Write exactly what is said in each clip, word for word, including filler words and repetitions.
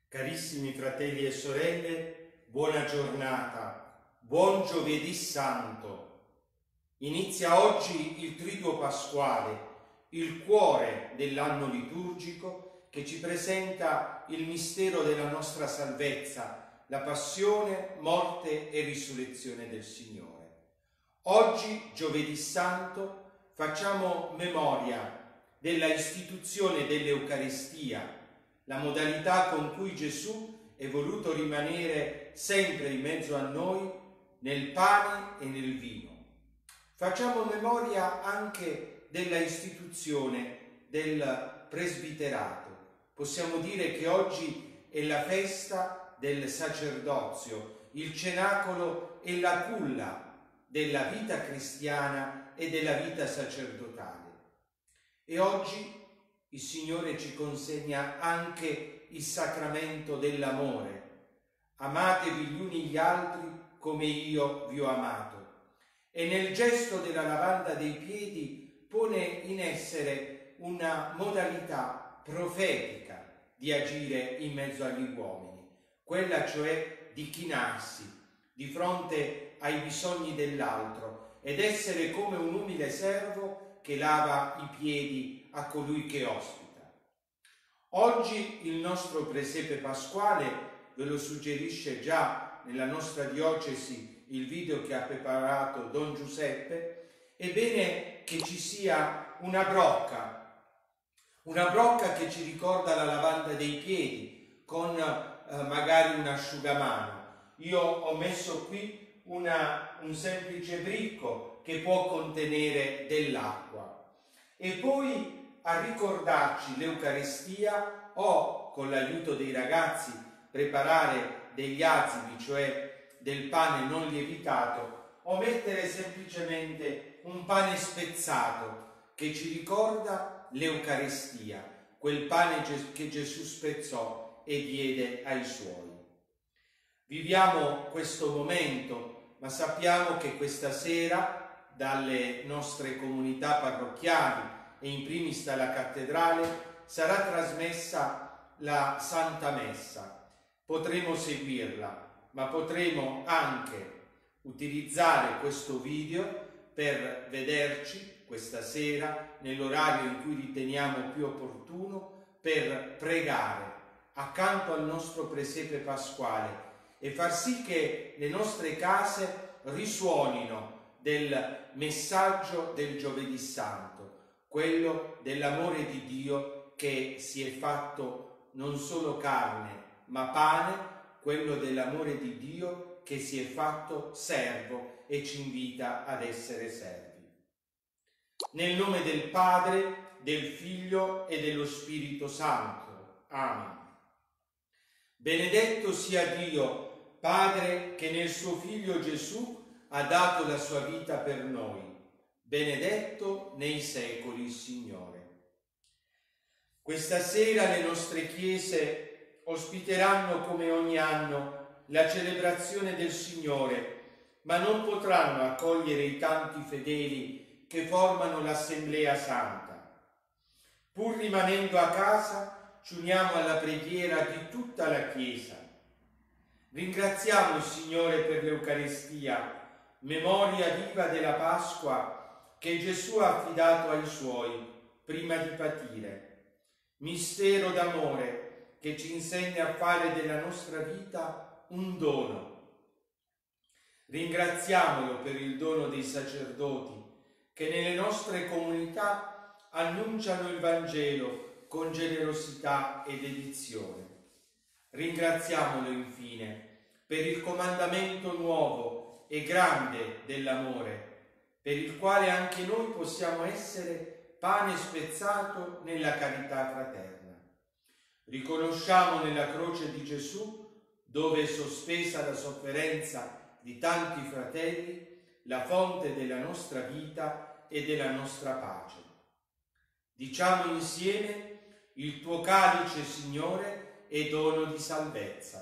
Carissimi fratelli e sorelle, buona giornata, buon giovedì santo. Inizia oggi il Triduo Pasquale, il cuore dell'anno liturgico che ci presenta il mistero della nostra salvezza, la passione, morte e risurrezione del Signore. Oggi, giovedì santo, facciamo memoria della istituzione dell'Eucaristia, la modalità con cui Gesù è voluto rimanere sempre in mezzo a noi nel pane e nel vino. Facciamo memoria anche della istituzione del presbiterato. Possiamo dire che oggi è la festa del sacerdozio, il cenacolo e la culla della vita cristiana e della vita sacerdotale. E oggi il Signore ci consegna anche il sacramento dell'amore. Amatevi gli uni gli altri come io vi ho amato. E nel gesto della lavanda dei piedi pone in essere una modalità profetica di agire in mezzo agli uomini, quella cioè di chinarsi di fronte ai bisogni dell'altro ed essere come un umile servo che lava i piedi a colui che ospita. Oggi il nostro presepe pasquale, ve lo suggerisce già nella nostra diocesi il video che ha preparato Don Giuseppe, è bene che ci sia una brocca, una brocca che ci ricorda la lavanda dei piedi con eh, magari un asciugamano. Io ho messo qui una, un semplice bricco che può contenere dell'acqua. E poi a ricordarci l'Eucaristia o, con l'aiuto dei ragazzi, preparare degli azimi, cioè del pane non lievitato, o mettere semplicemente un pane spezzato che ci ricorda l'Eucaristia, quel pane che Gesù spezzò e diede ai Suoi. Viviamo questo momento, ma sappiamo che questa sera dalle nostre comunità parrocchiali e in primis dalla cattedrale sarà trasmessa la Santa Messa. Potremo seguirla, ma potremo anche utilizzare questo video per vederci questa sera nell'orario in cui riteniamo più opportuno per pregare accanto al nostro presepe pasquale e far sì che le nostre case risuonino del messaggio del giovedì santo, quello dell'amore di Dio che si è fatto non solo carne ma pane, quello dell'amore di Dio che si è fatto servo e ci invita ad essere servi. Nel nome del Padre, del Figlio e dello Spirito Santo. Amen. Benedetto sia Dio, Padre, che nel suo Figlio Gesù ha dato la sua vita per noi. Benedetto nei secoli il Signore. Questa sera le nostre chiese ospiteranno come ogni anno la celebrazione del Signore, ma non potranno accogliere i tanti fedeli che formano l'Assemblea Santa. Pur rimanendo a casa, ci uniamo alla preghiera di tutta la Chiesa. Ringraziamo il Signore per l'Eucaristia, memoria viva della Pasqua che Gesù ha affidato ai Suoi prima di patire. Mistero d'amore che ci insegna a fare della nostra vita un dono. Ringraziamolo per il dono dei sacerdoti che nelle nostre comunità annunciano il Vangelo con generosità e dedizione. Ringraziamolo infine per il comandamento nuovo e grande dell'amore, per il quale anche noi possiamo essere pane spezzato nella carità fraterna. Riconosciamo nella croce di Gesù, dove è sospesa la sofferenza di tanti fratelli, la fonte della nostra vita e della nostra pace. Diciamo insieme: il tuo calice, Signore, è dono di salvezza.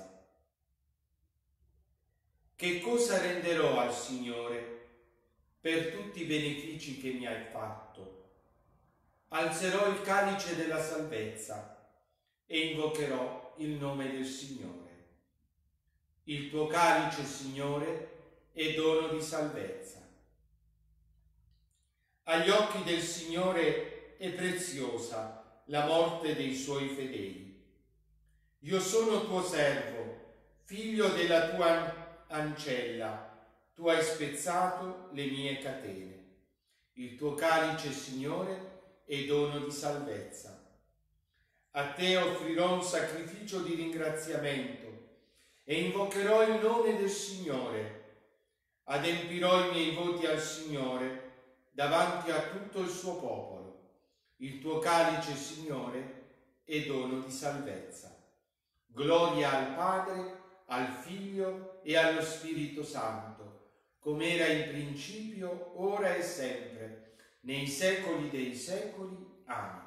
Che cosa renderò al Signore per tutti i benefici che mi hai fatto? Alzerò il calice della salvezza e invocherò il nome del Signore. Il tuo calice, Signore, è dono di salvezza. Agli occhi del Signore è preziosa la morte dei suoi fedeli. Io sono tuo servo, figlio della tua ancella, tu hai spezzato le mie catene. Il tuo calice, Signore, è dono di salvezza. A te offrirò un sacrificio di ringraziamento e invocherò il nome del Signore. Adempirò i miei voti al Signore davanti a tutto il suo popolo. Il tuo calice, Signore, è dono di salvezza. Gloria al Padre, al Figlio e allo Spirito Santo, come era in principio, ora e sempre, nei secoli dei secoli. Amen.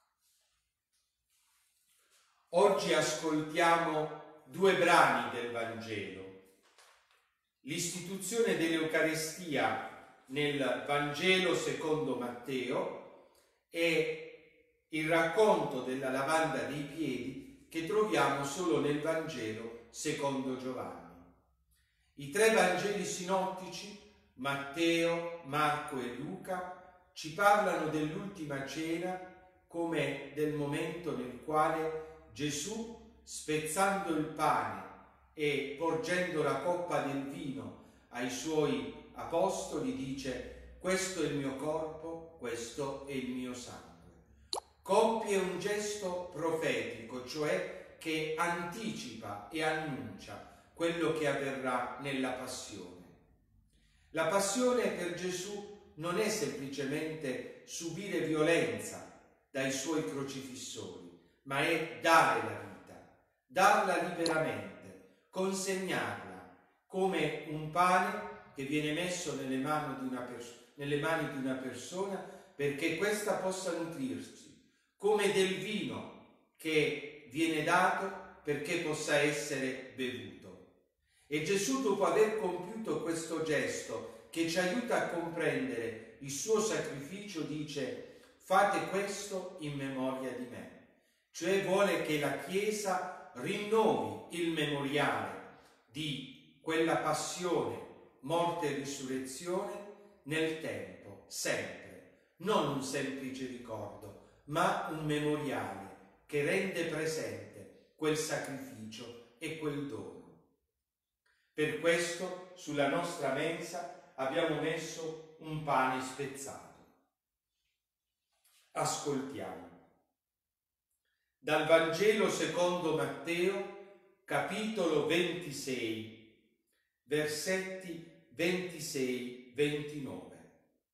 Oggi ascoltiamo due brani del Vangelo. L'istituzione dell'Eucarestia nel Vangelo secondo Matteo e il racconto della lavanda dei piedi che troviamo solo nel Vangelo secondo Giovanni. I tre Vangeli sinottici, Matteo, Marco e Luca, ci parlano dell'ultima cena come del momento nel quale Gesù, spezzando il pane e porgendo la coppa del vino ai suoi apostoli, dice: questo è il mio corpo, questo è il mio sangue. Compie un gesto profetico, cioè che anticipa e annuncia quello che avverrà nella passione. La passione per Gesù non è semplicemente subire violenza dai suoi crocifissori, ma è dare la vita, darla liberamente, consegnarla come un pane che viene messo nelle mani di una, pers- nelle mani di una persona perché questa possa nutrirsi, come del vino che viene dato perché possa essere bevuto. E Gesù, dopo aver compiuto questo gesto che ci aiuta a comprendere il suo sacrificio, dice: fate questo in memoria di me. Cioè vuole che la Chiesa rinnovi il memoriale di quella passione, morte e risurrezione nel tempo, sempre. Non un semplice ricordo, ma un memoriale che rende presente quel sacrificio e quel dono. Per questo sulla nostra mensa abbiamo messo un pane spezzato. Ascoltiamo. Dal Vangelo secondo Matteo, capitolo ventisei, versetti ventisei ventinove.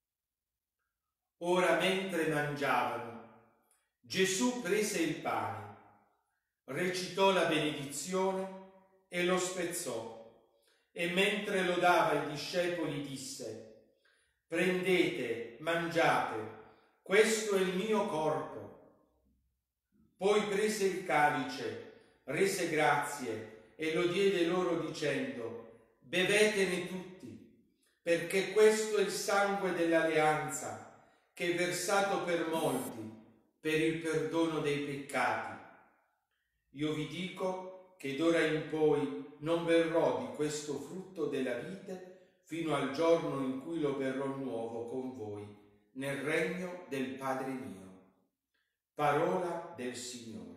Ora, mentre mangiavano, Gesù prese il pane, recitò la benedizione e lo spezzò, e mentre lo dava ai discepoli disse: prendete, mangiate, questo è il mio corpo. Poi prese il calice, rese grazie e lo diede loro dicendo: bevetene tutti, perché questo è il sangue dell'alleanza che è versato per molti per il perdono dei peccati. Io vi dico che d'ora in poi non berrò di questo frutto della vite fino al giorno in cui lo berrò nuovo con voi nel regno del Padre mio. Parola del Signore.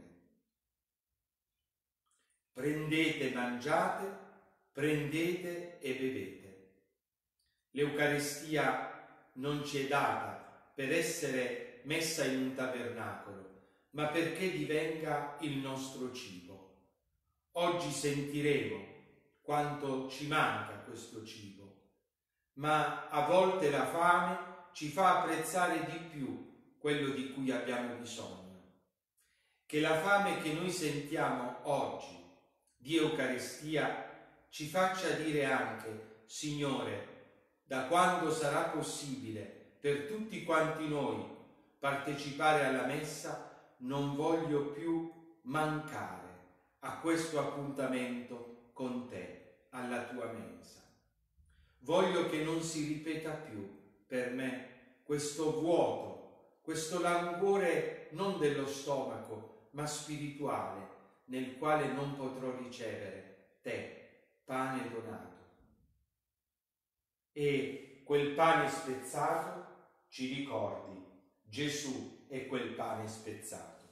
Prendete, mangiate, prendete e bevete. L'Eucaristia non ci è data per essere messa in un tabernacolo, ma perché divenga il nostro cibo. Oggi sentiremo quanto ci manca questo cibo, ma a volte la fame ci fa apprezzare di più quello di cui abbiamo bisogno. Che la fame che noi sentiamo oggi di Eucaristia ci faccia dire anche: Signore, da quando sarà possibile per tutti quanti noi partecipare alla messa, non voglio più mancare a questo appuntamento con te, alla tua mensa. Voglio che non si ripeta più per me questo vuoto, questo languore non dello stomaco, ma spirituale, nel quale non potrò ricevere te, pane donato. E quel pane spezzato ci ricordi, Gesù è quel pane spezzato.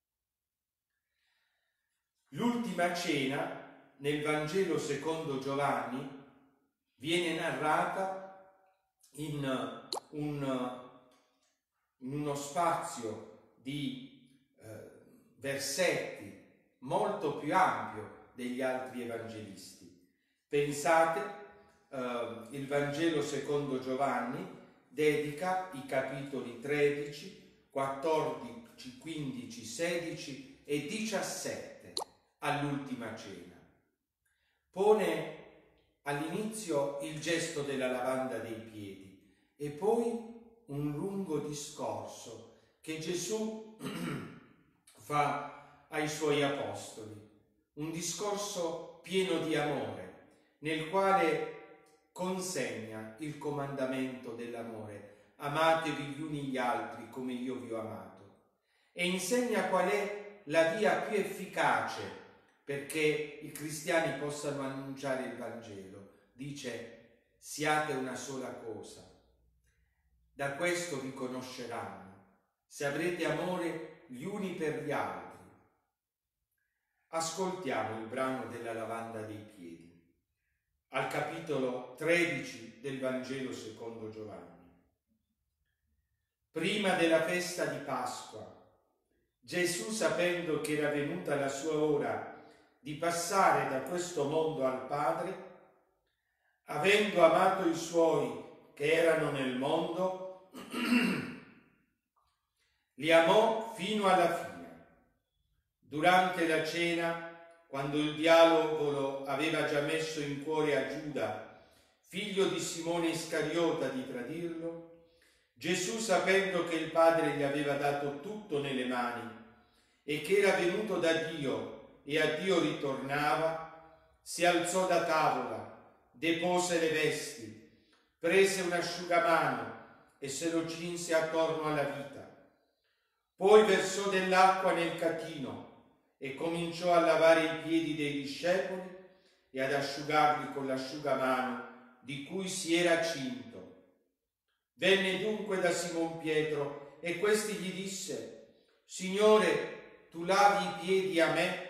L'ultima cena nel Vangelo secondo Giovanni viene narrata in, un, in uno spazio di eh, versetti molto più ampio degli altri evangelisti. Pensate, eh, il Vangelo secondo Giovanni dedica i capitoli tredici, quattordici, quindici, sedici e diciassette all'ultima cena. Pone all'inizio il gesto della lavanda dei piedi e poi un lungo discorso che Gesù fa ai suoi apostoli, un discorso pieno di amore, nel quale consegna il comandamento dell'amore: amatevi gli uni gli altri come io vi ho amato, e insegna qual è la via più efficace perché i cristiani possano annunciare il Vangelo. Dice: siate una sola cosa, da questo vi conosceranno, se avrete amore gli uni per gli altri. Ascoltiamo il brano della lavanda dei piedi, al capitolo tredici del Vangelo secondo Giovanni. Prima della festa di Pasqua, Gesù, sapendo che era venuta la sua ora di passare da questo mondo al Padre, avendo amato i suoi che erano nel mondo, li amò fino alla fine. Durante la cena, quando il diavolo aveva già messo in cuore a Giuda, figlio di Simone Iscariota, di tradirlo, Gesù, sapendo che il Padre gli aveva dato tutto nelle mani e che era venuto da Dio e a Dio ritornava, si alzò da tavola, depose le vesti, prese un asciugamano e se lo cinse attorno alla vita. Poi versò dell'acqua nel catino e cominciò a lavare i piedi dei discepoli e ad asciugarli con l'asciugamano di cui si era cinto. Venne dunque da Simon Pietro e questi gli disse: Signore, tu lavi i piedi a me?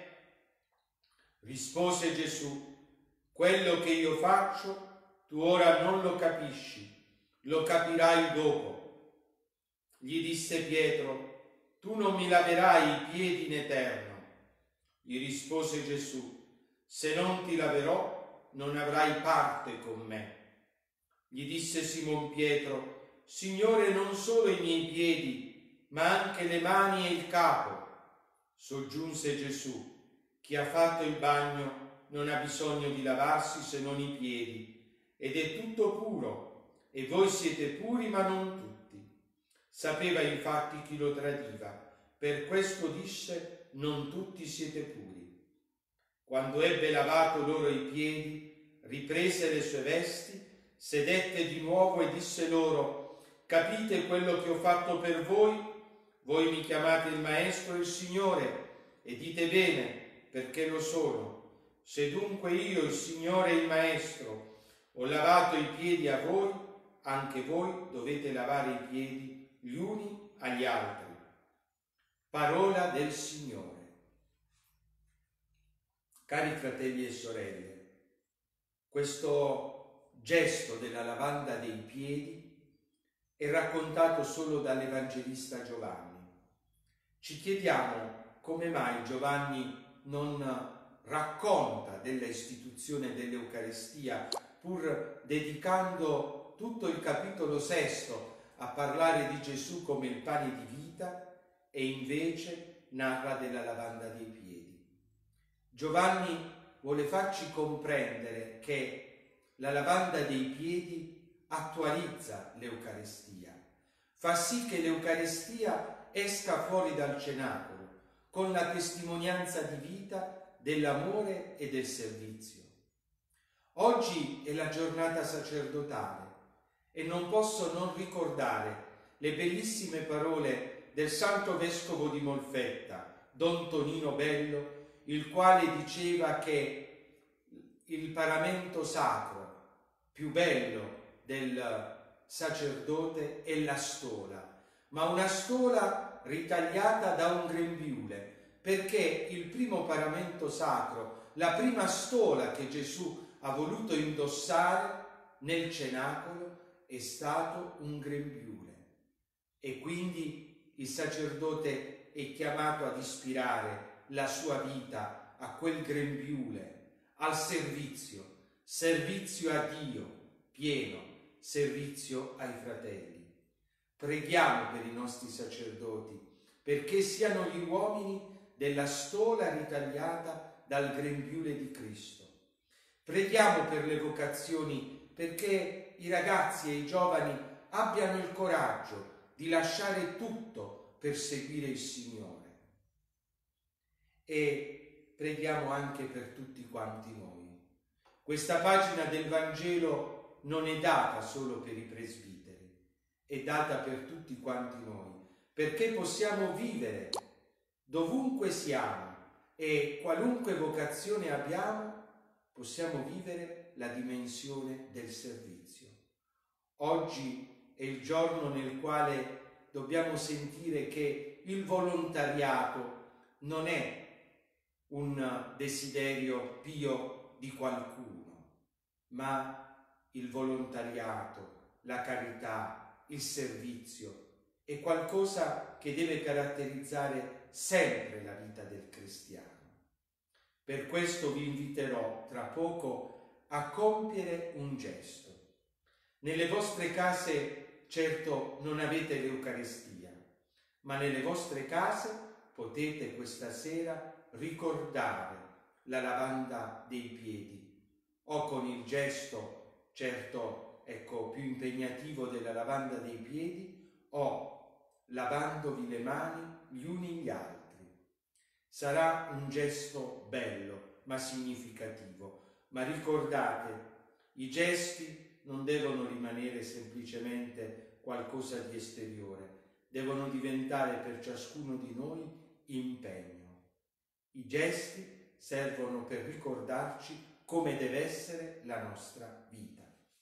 Rispose Gesù: quello che io faccio tu ora non lo capisci, lo capirai dopo. Gli disse Pietro: tu non mi laverai i piedi in eterno. Gli rispose Gesù: se non ti laverò, non avrai parte con me. Gli disse Simon Pietro: Signore, non solo i miei piedi, ma anche le mani e il capo. Soggiunse Gesù: chi ha fatto il bagno non ha bisogno di lavarsi se non i piedi, ed è tutto puro, e voi siete puri ma non tutti. Sapeva infatti chi lo tradiva, per questo disse: non tutti siete puri. Quando ebbe lavato loro i piedi, riprese le sue vesti, sedette di nuovo e disse loro: capite quello che ho fatto per voi? Voi mi chiamate il Maestro e il Signore, e dite bene, perché lo sono. Se dunque io, il Signore e il Maestro, ho lavato i piedi a voi, anche voi dovete lavare i piedi gli uni agli altri. Parola del Signore. Cari fratelli e sorelle, questo gesto della lavanda dei piedi è raccontato solo dall'Evangelista Giovanni. Ci chiediamo come mai Giovanni non racconta della istituzione dell'Eucaristia, pur dedicando tutto il capitolo sesto a parlare di Gesù come il pane di vita, e invece narra della lavanda dei piedi. Giovanni vuole farci comprendere che la lavanda dei piedi attualizza l'Eucaristia, fa sì che l'Eucaristia esca fuori dal cenacolo con la testimonianza di vita dell'amore e del servizio. Oggi è la giornata sacerdotale e non posso non ricordare le bellissime parole del Santo Vescovo di Molfetta, Don Tonino Bello, il quale diceva che il paramento sacro più bello del sacerdote è la stola, ma una stola ritagliata da un grembiule, perché il primo paramento sacro, la prima stola che Gesù ha voluto indossare nel cenacolo è stato un grembiule, e quindi il sacerdote è chiamato ad ispirare la sua vita a quel grembiule, al servizio, servizio a Dio pieno, servizio ai fratelli. Preghiamo per i nostri sacerdoti, perché siano gli uomini della stola ritagliata dal grembiule di Cristo. Preghiamo per le vocazioni, perché i ragazzi e i giovani abbiano il coraggio di lasciare tutto per seguire il Signore. E preghiamo anche per tutti quanti noi. Questa pagina del Vangelo non è data solo per i presbiteri, è data per tutti quanti noi, perché possiamo vivere dovunque siamo e qualunque vocazione abbiamo, possiamo vivere la dimensione del servizio. Oggi è il giorno nel quale dobbiamo sentire che il volontariato non è un desiderio pio di qualcuno, ma il volontariato, la carità, il servizio è qualcosa che deve caratterizzare sempre la vita del cristiano. Per questo vi inviterò tra poco a compiere un gesto. Nelle vostre case certo non avete l'Eucaristia, ma nelle vostre case potete questa sera ricordare la lavanda dei piedi, o con il gesto, certo, ecco, più impegnativo della lavanda dei piedi, o lavandovi le mani gli uni gli altri. Sarà un gesto bello, ma significativo. Ma ricordate, i gesti non devono rimanere semplicemente qualcosa di esteriore, devono diventare per ciascuno di noi impegno. I gesti servono per ricordarci come deve essere la nostra vita.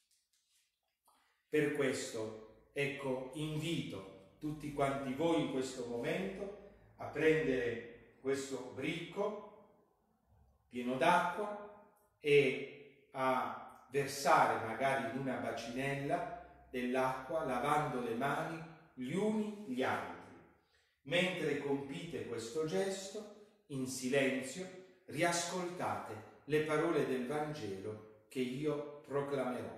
Per questo, ecco, invito tutti quanti voi in questo momento a prendere questo bricco pieno d'acqua e a versare magari in una bacinella dell'acqua, lavando le mani gli uni gli altri. Mentre compite questo gesto, in silenzio, riascoltate le parole del Vangelo che io proclamerò.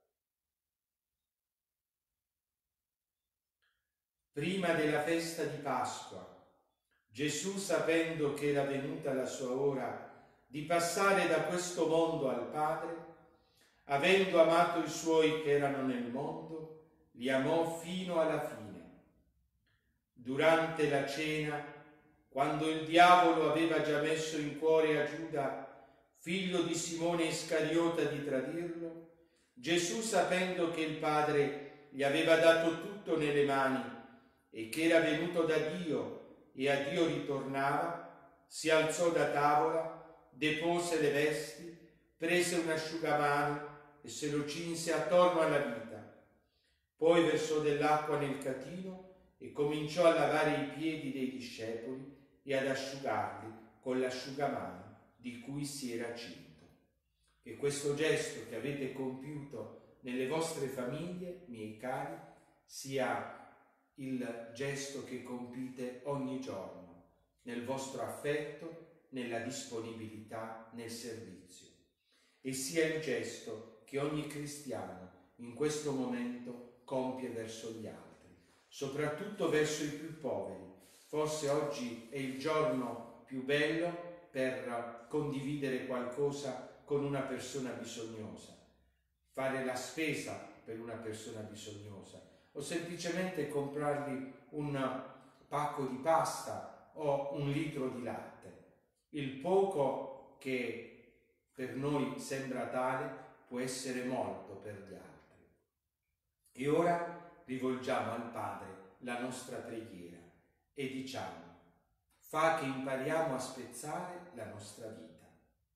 Prima della festa di Pasqua, Gesù, sapendo che era venuta la sua ora di passare da questo mondo al Padre, avendo amato i suoi che erano nel mondo, li amò fino alla fine. Durante la cena, quando il diavolo aveva già messo in cuore a Giuda, figlio di Simone Iscariota, di tradirlo, Gesù, sapendo che il Padre gli aveva dato tutto nelle mani e che era venuto da Dio e a Dio ritornava, si alzò da tavola, depose le vesti, prese un asciugamano e se lo cinse attorno alla vita. Poi versò dell'acqua nel catino e cominciò a lavare i piedi dei discepoli e ad asciugarli con l'asciugamano di cui si era cinto. Che questo gesto che avete compiuto nelle vostre famiglie, miei cari, sia il gesto che compite ogni giorno nel vostro affetto, nella disponibilità, nel servizio, e sia il gesto che ogni cristiano in questo momento compie verso gli altri, soprattutto verso i più poveri. Forse oggi è il giorno più bello per condividere qualcosa con una persona bisognosa, fare la spesa per una persona bisognosa, o semplicemente comprargli un pacco di pasta o un litro di latte. Il poco che per noi sembra tale può essere molto per gli altri. E ora rivolgiamo al Padre la nostra preghiera e diciamo: fa che impariamo a spezzare la nostra vita.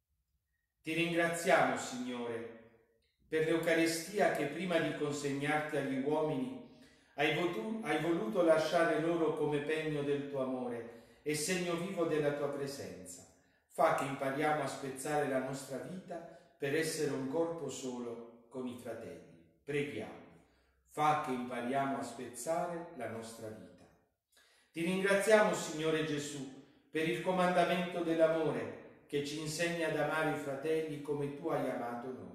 Ti ringraziamo, Signore, per l'Eucaristia che prima di consegnarti agli uomini hai, votu- hai voluto lasciare loro come pegno del tuo amore e segno vivo della tua presenza. Fa che impariamo a spezzare la nostra vita per essere un corpo solo con i fratelli. Preghiamo. Fa che impariamo a spezzare la nostra vita. Ti ringraziamo, Signore Gesù, per il comandamento dell'amore che ci insegna ad amare i fratelli come tu hai amato noi.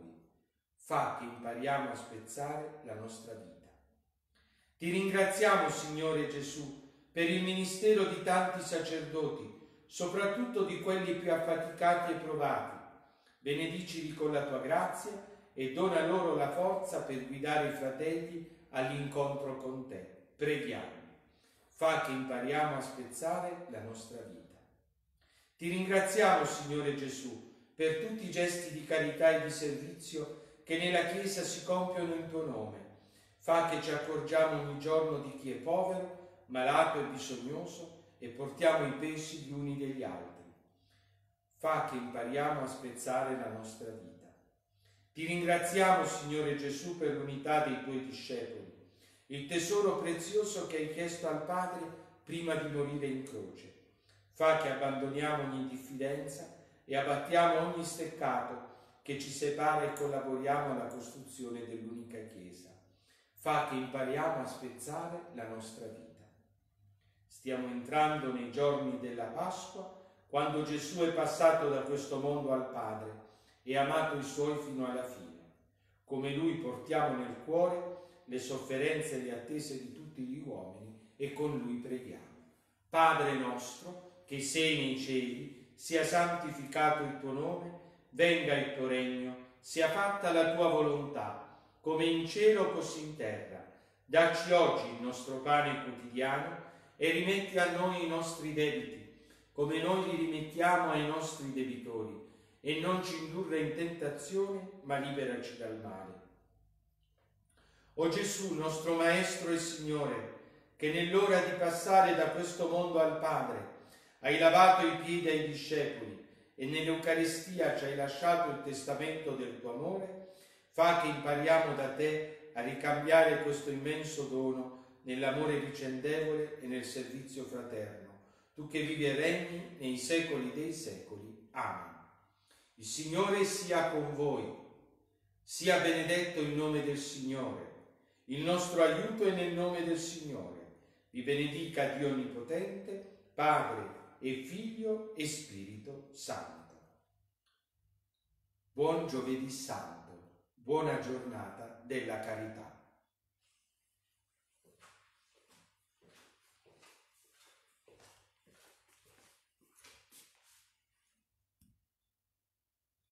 Fa che impariamo a spezzare la nostra vita. Ti ringraziamo, Signore Gesù, per il ministero di tanti sacerdoti, soprattutto di quelli più affaticati e provati. Benedicili con la tua grazia e dona loro la forza per guidare i fratelli all'incontro con te. Preghiamo. Fa che impariamo a spezzare la nostra vita. Ti ringraziamo, Signore Gesù, per tutti i gesti di carità e di servizio che nella Chiesa si compiono in tuo nome. Fa che ci accorgiamo ogni giorno di chi è povero, malato e bisognoso e portiamo i pesi gli uni degli altri. Fa che impariamo a spezzare la nostra vita. Ti ringraziamo, Signore Gesù, per l'unità dei tuoi discepoli, il tesoro prezioso che hai chiesto al Padre prima di morire in croce. Fa che abbandoniamo ogni diffidenza e abbattiamo ogni steccato che ci separa e collaboriamo alla costruzione dell'unica Chiesa. Fa che impariamo a spezzare la nostra vita. Stiamo entrando nei giorni della Pasqua, quando Gesù è passato da questo mondo al Padre e ha amato i Suoi fino alla fine. Come Lui portiamo nel cuore le sofferenze e le attese di tutti gli uomini e con Lui preghiamo. Padre nostro, che sei nei cieli, sia santificato il tuo nome, venga il tuo regno, sia fatta la tua volontà, come in cielo così in terra. Dacci oggi il nostro pane quotidiano e rimetti a noi i nostri debiti, come noi li rimettiamo ai nostri debitori, e non ci indurre in tentazione, ma liberaci dal male. O Gesù, nostro Maestro e Signore, che nell'ora di passare da questo mondo al Padre hai lavato i piedi ai discepoli e nell'Eucaristia ci hai lasciato il testamento del tuo amore, fa che impariamo da te a ricambiare questo immenso dono nell'amore vicendevole e nel servizio fraterno, tu che vivi e regni nei secoli dei secoli. Amen. Il Signore sia con voi, sia benedetto il nome del Signore, il nostro aiuto è nel nome del Signore. Vi benedica Dio Onnipotente, Padre e Figlio e Spirito Santo. Buon Giovedì Santo, buona giornata della carità.